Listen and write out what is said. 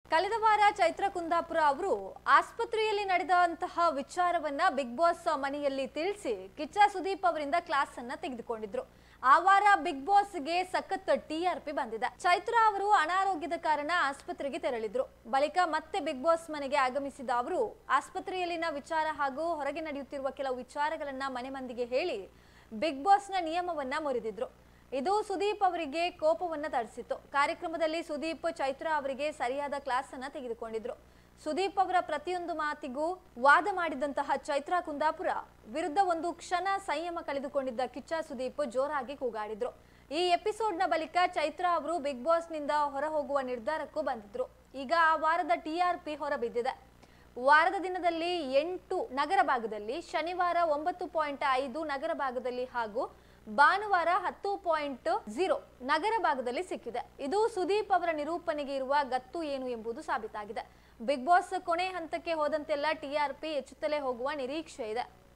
ಕಳೆದ ವಾರ ಚೈತ್ರ ಕುಂದಾಪುರ ಅವರು ಆಸ್ಪತ್ರೆಯಲ್ಲಿ ನಡೆದಂತಹ ವಿಚಾರವನ್ನ ಬಿಗ್ ಬಾಸ್ ಮನೆಯಲ್ಲಿ ತಿಳಿಸಿ ಕಿಚ್ಚ ಸುದೀಪ್ ಅವರಿಂದ ಕ್ಲಾಸ್ ಅನ್ನ ತೆಗೆದುಕೊಂಡಿದ್ರು. ಆ ವಾರ ಬಿಗ್ ಬಾಸ್ಗೆ ಸಖತ್ ಟಿಆರ್ಪಿ ಬಂದಿದೆ. ಚೈತ್ರ ಅವರು ಅನಾರೋಗ್ಯದ ಕಾರಣ ಆಸ್ಪತ್ರೆಗೆ ತೆರಳಿದ್ರು. ಬಳಿಕ ಮತ್ತೆ ಬಿಗ್ ಬಾಸ್ ಮನೆಗೆ ಆಗಮಿಸಿದ ಅವರು ಆಸ್ಪತ್ರೆಯಲ್ಲಿನ ವಿಚಾರ ಹಾಗೂ ಹೊರಗೆ ನಡೆಯುತ್ತಿರುವ ಕೆಲವು ವಿಚಾರಗಳನ್ನ ಮನೆ ಮಂದಿಗೆ ಹೇಳಿ ಬಿಗ್ ಬಾಸ್ನ ನಿಯಮವನ್ನ ಮುರಿದಿದ್ರು. ಇದು ಸುದೀಪ್ ಅವರಿಗೆ ಕೋಪವನ್ನ ತರಿಸಿತು. ಕಾರ್ಯಕ್ರಮದಲ್ಲಿ ಸುದೀಪ್ ಚೈತ್ರ ಅವರಿಗೆ ಸರಿಯಾದ ಕ್ಲಾಸ್ ಅನ್ನ ತೆಗೆದುಕೊಂಡಿದ್ರು. ಸುದೀಪ್ ಅವರ ಪ್ರತಿಯೊಂದು ಮಾತಿಗೂ ವಾದ ಮಾಡಿದಂತಹ ಚೈತ್ರ ಕುಂದಾಪುರ ವಿರುದ್ಧ ಒಂದು ಕ್ಷಣ ಸಂಯಮ ಕಳೆದುಕೊಂಡಿದ್ದ ಕಿಚ್ಚ ಸುದೀಪ್ ಜೋರಾಗಿ ಕೂಗಾಡಿದ್ರು. ಈ ಎಪಿಸೋಡ್ನ ಬಳಿಕ ಚೈತ್ರ ಅವರು ಬಿಗ್ ಬಾಸ್ ನಿಂದ ಹೊರ ಹೋಗುವ ನಿರ್ಧಾರಕ್ಕೂ ಬಂದಿದ್ರು. ಈಗ ಆ ವಾರದ ಟಿಆರ್ಪಿ ಹೊರಬಿದ್ದಿದೆ. ವಾರದ ದಿನದಲ್ಲಿ 8 ನಗರ ಭಾಗದಲ್ಲಿ, ಶನಿವಾರ 9.5 ನಗರ ಭಾಗದಲ್ಲಿ ಹಾಗೂ ಭಾನುವಾರ 10.0 ನಗರ ಭಾಗದಲ್ಲಿ ಸಿಕ್ಕಿದೆ. ಇದು ಸುದೀಪ್ ಅವರ ನಿರೂಪಣೆಗೆ ಇರುವ ಗತ್ತು ಏನು ಎಂಬುದು ಸಾಬೀತಾಗಿದೆ. ಬಿಗ್ ಬಾಸ್ ಕೊನೆ ಹಂತಕ್ಕೆ ಹೋದಂತೆಲ್ಲ ಟಿಆರ್ಪಿ ಹೆಚ್ಚುತ್ತಲೇ ಹೋಗುವ ನಿರೀಕ್ಷೆ ಇದೆ.